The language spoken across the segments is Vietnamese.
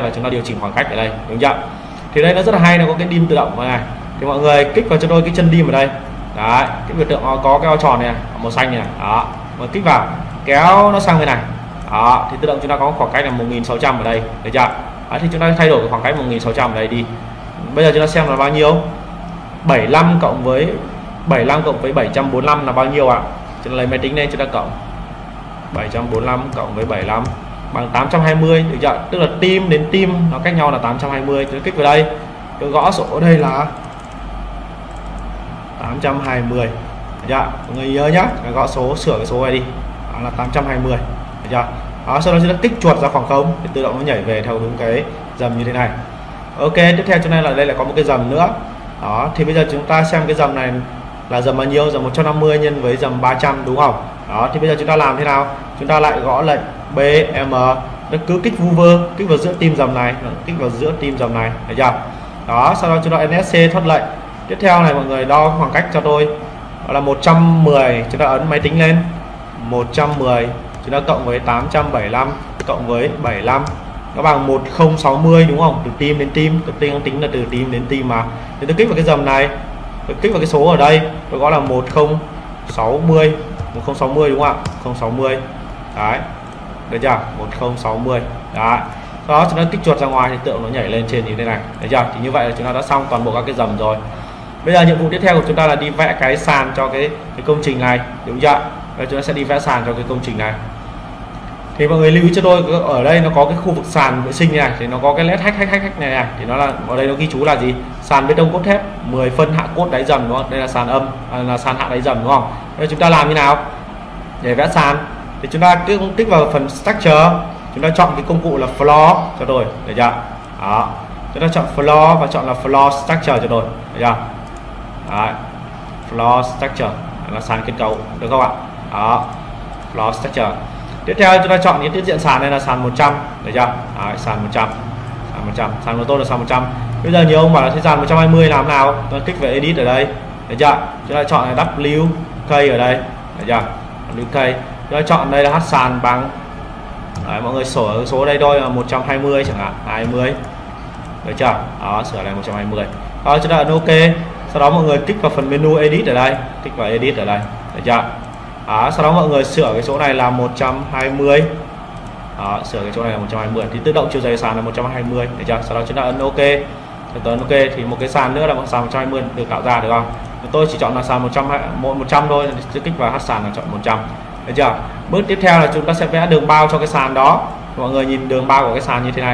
là chúng ta điều chỉnh khoảng cách ở đây, đúng chưa? Thì đây nó rất là hay, nó có cái dim tự động này. Thì mọi người kích vào cho tôi cái chân dim ở đây. Đấy, cái biểu tượng có cái ô tròn này, màu xanh này. Đó, mà kích vào, kéo nó sang bên này. Đó, thì tự động chúng ta có khoảng cách là 1600 ở đây, được chưa? Đấy, thì chúng ta thay đổi cái khoảng cách 1600 ở đây đi. Bây giờ chúng ta xem là bao nhiêu? 75 cộng với 745 là bao nhiêu ạ? Chúng ta lấy máy tính lên chúng ta cộng 745 cộng với 75 bằng 820, được chưa? Tức là tim đến tim nó cách nhau là 820. Chúng ta kích vào đây, tôi gõ số ở đây là 820, được chưa? Mọi người nhớ nhá, gõ số, sửa cái số này đi, đó là 820, được chưa? Đó, sau đó chúng ta kích chuột ra khoảng không thì tự động nó nhảy về theo đúng cái dầm như thế này. Ok, tiếp theo cho nên là đây lại có một cái dầm nữa. Đó, thì bây giờ chúng ta xem cái dầm này là dầm bao nhiêu? Dầm 150 nhân với dầm 300, đúng không? Đó, thì bây giờ chúng ta làm thế nào? Chúng ta lại gõ lệnh BM, nó cứ kích vu vơ, kích vào giữa tim dầm này, kích vào giữa tim dầm này, được chưa? Đó, sau đó chúng ta NSC thoát lệnh. Tiếp theo này mọi người đo khoảng cách cho tôi, đó là 110, chúng ta ấn máy tính lên 110, chúng ta cộng với 875 cộng với 75 nó bằng 1060, đúng không? Từ tim đến tim, tôi tính là từ tim đến tim mà. Thì tôi kích vào cái dầm này, tôi kích vào cái số ở đây, tôi gõ là 1060, 1060 đúng không ạ? 1060. Đấy. Được chưa? 1060. Đấy. Sau đó chúng ta kích chuột ra ngoài thì tượng nó nhảy lên trên như thế này. Được chưa? Thì như vậy là chúng ta đã xong toàn bộ các cái dầm rồi. Bây giờ nhiệm vụ tiếp theo của chúng ta là đi vẽ cái sàn cho cái công trình này, đúng chưa? Và chúng ta sẽ đi vẽ sàn cho cái công trình này. Thì mọi người lưu ý cho tôi, ở đây nó có cái khu vực sàn vệ sinh này, thì nó có cái led hack này, thì nó là ở đây nó ghi chú là gì? Sàn bê tông cốt thép 10 phân hạ cốt đáy dầm, đúng không? Đây là sàn âm, là sàn hạ đáy dầm, đúng không? Bây giờ chúng ta làm như nào để vẽ sàn? Thì chúng ta kích vào phần structure, chúng ta chọn cái công cụ là floor cho tôi, được chưa? Đó, chúng ta chọn floor và chọn là floor structure cho tôi, được chưa? Đấy. Floor structure là sàn kết cấu, được không ạ? Đó, floor structure. Tiếp theo chúng ta chọn những tiết diện sàn này là sàn 100, được chưa? Đấy, sàn 100, sàn 100, sàn của tôi là sàn 100. Bây giờ nhiều ông bảo là sàn 120 làm nào? Tôi kích vào edit ở đây, được chưa? Chúng ta chọn là WK ở đây, được chưa? WK. Chúng ta chọn đây là h sàn bằng, đấy, mọi người sửa số đây thôi là 120 chẳng hạn, 20, được chưa? Đó, sửa lại 120. Đó, chúng ta ấn OK. Sau đó mọi người kích vào phần menu edit ở đây, kích vào edit ở đây, được chưa? Đó, sau đó mọi người sửa cái số này là 120. Đó, sửa cái số này là 120 thì tự động chiều dày sàn là 120, được chưa? Sau đó chúng ta ấn OK. Ấn OK thì một cái sàn nữa là một sàn 120 được tạo ra, được không? Tôi chỉ chọn là sàn 100 thôi, thì kích vào h sàn là chọn 100, được chưa? Bước tiếp theo là chúng ta sẽ vẽ đường bao cho cái sàn đó. Mọi người nhìn đường bao của cái sàn như thế này.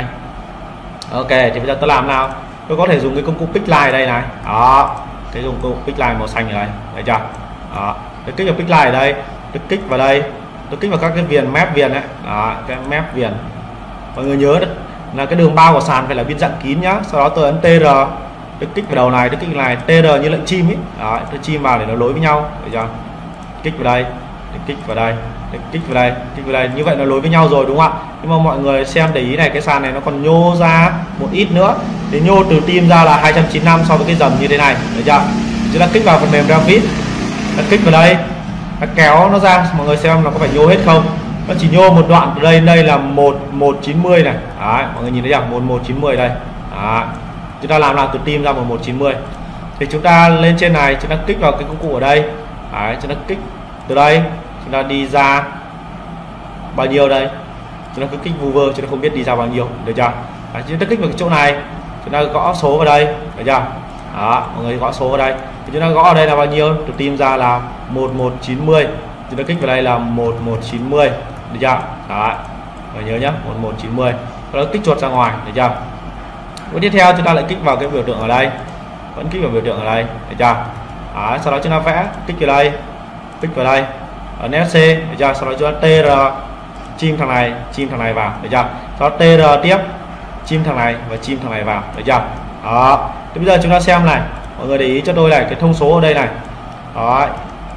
Ok, thì bây giờ tôi làm nào? Tôi có thể dùng cái công cụ pick line đây này. Đó, cái công cụ pick line màu xanh ở đây, được chưa? Đó, tôi kích vào pick line ở đây, tôi kích vào đây, tôi kích vào các cái viền mép viền đấy. Đó, cái mép viền. Mọi người nhớ là cái đường bao của sàn phải là biên dạng kín nhá. Sau đó tôi ấn TR, tôi kích vào đầu này, tôi kích này, TR như lệnh chim ấy. Đó, tôi chim vào để nó nối với nhau, được chưa? Kích vào đây, kích vào đây, kích vào đây, kích vào đây, như vậy nó nối với nhau rồi, đúng không ạ? Nhưng mà mọi người xem để ý này, cái sàn này nó còn nhô ra một ít nữa, thì nhô từ tim ra là 295 so với cái dầm như thế này, được chưa? Chúng ta kích vào phần mềm Revit, kích vào đây, ta kéo nó ra, mọi người xem nó có phải nhô hết không? Nó chỉ nhô một đoạn từ đây đến đây là 1190 này. Đấy, mọi người nhìn thấy chưa? 1190 đây. Đấy. Chúng ta làm từ tim ra 1190. Thì chúng ta lên trên này, chúng ta kích vào cái công cụ ở đây. Đấy, chúng ta kích từ đây, chúng ta đi ra bao nhiêu đây? Chúng ta cứ kích vu vơ, chúng ta không biết đi ra bao nhiêu, được chưa? Đấy, chúng ta kích vào cái chỗ này, chúng ta gõ số vào đây, được chưa? Đó, mọi người gõ số vào đây. Thì chúng ta gõ ở đây là bao nhiêu? Từ tim ra là 1190. Chúng ta kích vào đây là 1190, được chưa? Đó, mọi người nhớ nhé, 1190. Sau đó kích chuột ra ngoài, được chưa? Bước tiếp theo chúng ta lại kích vào cái biểu tượng ở đây, vẫn kích vào biểu tượng ở đây, được chưa? Đó, sau đó chúng ta vẽ, kích vào đây, kích vào đây, ở NSC, được chưa? Sau đó chúng ta TR, chim thằng này vào, được chưa? Sau đó TR tiếp, chim thằng này và chim thằng này vào, được chưa? Đó. Thì bây giờ chúng ta xem này, mọi người để ý cho tôi này, cái thông số ở đây này. Đó,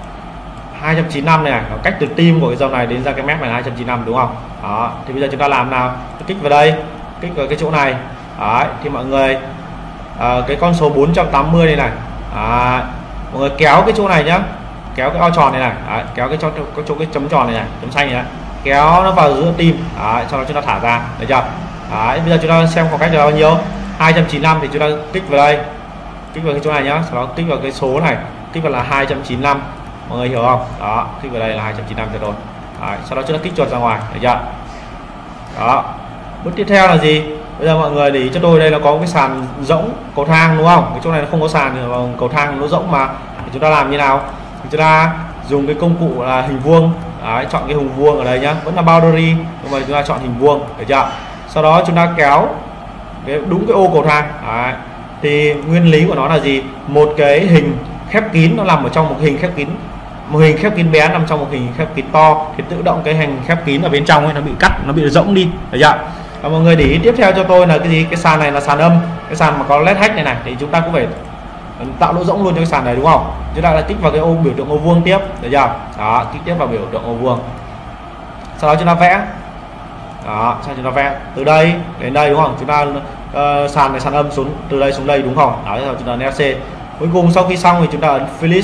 295 này, nó cách từ tim của cái dòng này đến ra cái mép này là 295, đúng không? Đó, thì bây giờ chúng ta làm nào? Kích vào đây, kích vào cái chỗ này. Đấy, thì mọi người cái con số 480 đây này, mọi người kéo cái chỗ này nhá, kéo cái o tròn này này. Đấy, kéo cái chỗ cái chấm tròn này này, chấm xanh này, kéo nó vào giữa tim. Đấy, sau đó chúng ta thả ra, được chưa? Đấy, bây giờ chúng ta xem khoảng cách là bao nhiêu, 295 thì chúng ta kích vào đây, kích vào cái chỗ này nhá, sau đó kích vào cái số này, kích vào là 295, mọi người hiểu không? Đó, kích vào đây là 295 cho tôi. Đấy, sau đó chúng ta kích chuột ra ngoài, được chưa? Đó, bước tiếp theo là gì? Bây giờ mọi người để ý cho tôi, đây là có cái sàn rỗng cầu thang đúng không? Cái chỗ này nó không có sàn thì cầu thang nó rỗng mà. Thì chúng ta làm như nào? Thì chúng ta dùng cái công cụ là hình vuông. Đấy, chọn cái hình vuông ở đây nhá, vẫn là boundary nhưng mà chúng ta chọn hình vuông, được chưa? Sau đó chúng ta kéo đúng cái ô cầu thang. Đấy. Thì nguyên lý của nó là gì? Một cái hình khép kín nó nằm ở trong một hình khép kín, một hình khép kín bé nằm trong một hình khép kín to, thì tự động cái hình khép kín ở bên trong ấy nó bị cắt, nó bị rỗng đi, được chưa? Và mọi người để ý tiếp theo cho tôi là cái gì? Cái sàn này là sàn âm, cái sàn mà có led hack này thì chúng ta cũng phải tạo lỗ rỗng luôn cho cái sàn này đúng không? Chúng ta lại kích vào cái ô biểu tượng ô vuông tiếp, được chưa? Đó, kích tiếp vào biểu tượng ô vuông. Sau đó chúng ta vẽ. Đó, sau chúng ta vẽ từ đây đến đây đúng không? Chúng ta sàn này sàn âm xuống từ đây xuống đây đúng không? Đó, chúng ta ấn FC. Cuối cùng sau khi xong thì chúng ta ấn finish.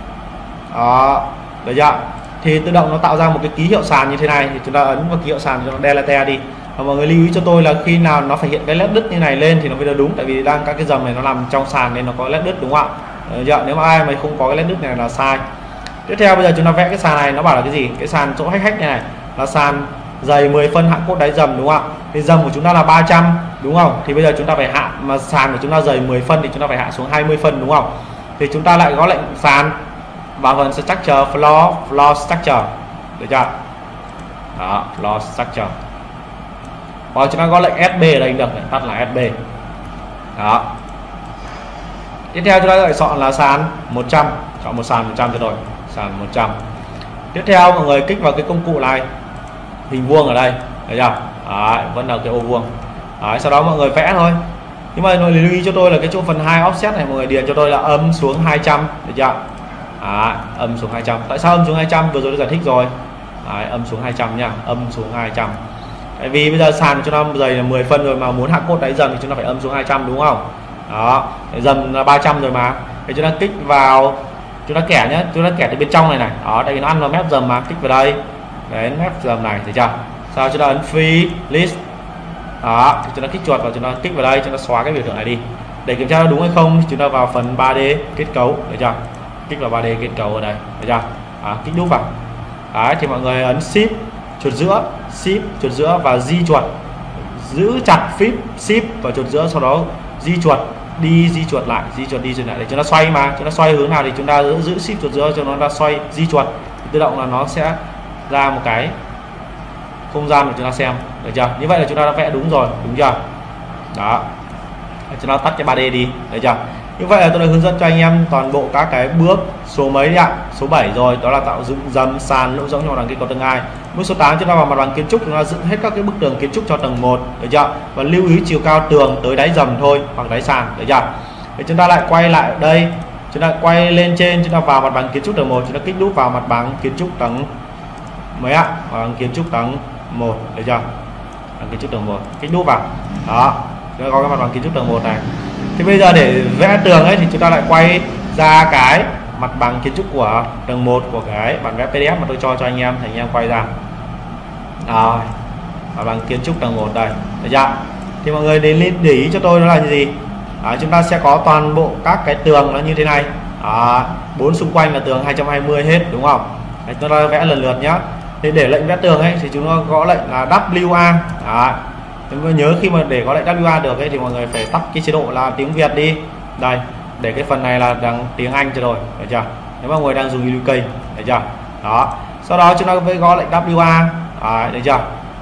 Đó, được chưa? Thì tự động nó tạo ra một cái ký hiệu sàn như thế này, thì chúng ta ấn vào ký hiệu sàn cho nó delete đi. Và mọi người lưu ý cho tôi là khi nào nó phải hiện cái led đứt như này lên thì nó mới là đúng, tại vì đang các cái dầm này nó nằm trong sàn nên nó có led đứt đúng không ạ? Được chưa? Nếu mà ai mà không có cái led đứt này là sai. Tiếp theo bây giờ chúng ta vẽ cái sàn này, nó bảo là cái gì? Cái sàn chỗ hack này là sàn dày 10 phân hạ cốt đáy dầm đúng không ạ? Thì dầm của chúng ta là 300 đúng không? Thì bây giờ chúng ta phải hạ, mà sàn của chúng ta dày 10 phân thì chúng ta phải hạ xuống 20 phân đúng không? Thì chúng ta lại gõ lệnh sàn vào phần structure, floor structure, được chưa? Đó, floor structure. Hoặc chúng ta gõ lệnh SB ở đây được, tắt là SB. Đó. Tiếp theo chúng ta lại chọn là sàn 100, chọn một sàn 100 cho tôi, sàn 100. Tiếp theo mọi người kích vào cái công cụ này, hình vuông ở đây, thấy chưa? Đấy, vẫn là cái ô vuông. Đấy, sau đó mọi người vẽ thôi. Nhưng mà lưu ý cho tôi là cái chỗ phần 2 offset này mọi người điền cho tôi là âm xuống 200, được chưa? Đấy, âm xuống 200. Tại sao âm xuống 200? Vừa rồi đã giải thích rồi. Đấy, âm xuống 200 nha, âm xuống 200. Tại vì bây giờ sàn cho nó dày là 10 phân rồi, mà muốn hạ cốt đáy dầm thì chúng ta phải âm xuống 200 đúng không? Đó, dầm là 300 rồi mà. Thì chúng ta kích vào, chúng ta kẻ nhé, chúng ta kẻ từ bên trong này này. Đó, tại vì nó ăn vào mép dầm mà, kích vào đây. Đến mép dầm này, thấy chưa? Sau chúng ta ấn free list. Đó, thì chúng ta kích chuột vào, chúng ta kích vào đây, chúng ta xóa cái biểu tượng này đi. Để kiểm tra đúng hay không, chúng ta vào phần 3D kết cấu, thấy chưa? Kích vào 3D kết cấu ở đây, thấy chưa? Đó, kích đúp vào. Đấy, thì mọi người ấn shift chuột giữa, shift chuột giữa và di chuột, giữ chặt shift và chuột giữa, sau đó di chuột đi, di chuột lại, di chuột đi chuột lại để chúng ta xoay, mà chúng ta xoay hướng nào thì chúng ta giữ shift chuột giữa cho nó ra xoay, di chuột thì tự động là nó sẽ ra một cái không gian để chúng ta xem, được chưa? Như vậy là chúng ta đã vẽ đúng rồi, đúng chưa? Đó, chúng ta tắt cái 3D đi, được chưa? Như vậy là tôi đã hướng dẫn cho anh em toàn bộ các cái bước số mấy đấy ạ, số 7 rồi, đó là tạo dựng dầm sàn lỗ rỗng cho đằng kia cầu tầng 2. Bước số 8 chúng ta vào mặt bằng kiến trúc, chúng ta dựng hết các cái bức tường kiến trúc cho tầng 1, được chưa? Và lưu ý chiều cao tường tới đáy dầm thôi, hoặc đáy sàn, được chưa? Thì chúng ta lại quay lại đây, chúng ta quay lên trên, chúng ta vào mặt bằng kiến trúc tầng 1, chúng ta kích đúp vào mặt bằng kiến trúc tầng mấy ạ? Bằng kiến trúc tầng 1, được chưa? Bằng kiến trúc tầng 1, kích đúp vào. Đó, chúng ta có cái mặt bằng kiến trúc tầng 1 này. Thì bây giờ để vẽ tường ấy thì chúng ta lại quay ra cái mặt bằng kiến trúc của tầng 1 của cái bản vẽ PDF mà tôi cho anh em, thì anh em quay ra. Rồi, mặt bằng kiến trúc tầng 1 đây, được chưa? Thì mọi người để ý cho tôi đó là gì? Chúng ta sẽ có toàn bộ các cái tường nó như thế này. Bốn xung quanh là tường 220 hết đúng không? Đấy, chúng ta vẽ lần lượt nhé. Thì để lệnh vẽ tường ấy thì chúng ta gõ lệnh là WA. Đó. Chúng ta nhớ khi mà để có lệnh WA được ấy thì mọi người phải tắt cái chế độ là tiếng Việt đi. Đây, để cái phần này là đang tiếng Anh cho rồi, được chưa? Nếu mà người đang dùng UK, được chưa? Đó. Sau đó chúng ta phải gõ lệnh WA. Được chưa?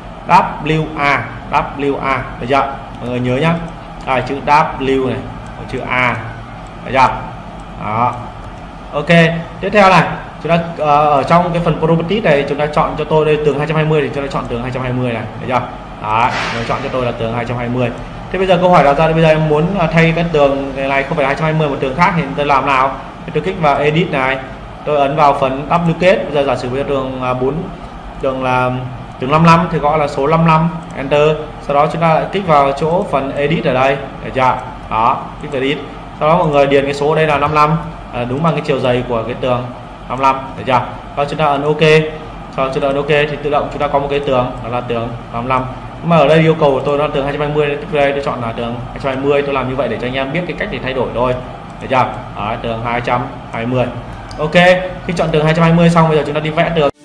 WA, được chưa? Mọi người nhớ nhá. Đây, chữ W này, chữ A, được chưa? Đó. Ok, tiếp theo này, chúng ta ở trong cái phần property này chúng ta chọn cho tôi đây tường 220 thì chúng ta chọn tường 220 này, được chưa? Đó, nó chọn cho tôi là tường 220. Thế bây giờ câu hỏi đặt ra, bây giờ em muốn thay cái tường này không phải là 220 một tường khác thì tôi làm nào? Thì tôi kích vào edit này, tôi ấn vào phần duplicate. Bây giờ giả sử bây giờ tường 4 tường là tường 55 thì gọi là số 55, enter. Sau đó chúng ta lại kích vào chỗ phần edit ở đây, được chưa? Đó, kích vào edit. Sau đó mọi người điền cái số đây là 55, đúng bằng cái chiều dày của cái tường 55, được chưa? Sau chúng ta ấn OK. Sau chúng ta ấn OK thì tự động chúng ta có một cái tường đó là tường 55. Mà ở đây yêu cầu của tôi nó tường 220, đây tôi chọn là tường 220. Tôi làm như vậy để cho anh em biết cái cách để thay đổi thôi, được chưa? Đó, tường 220. Ok, khi chọn tường 220 xong, bây giờ chúng ta đi vẽ tường.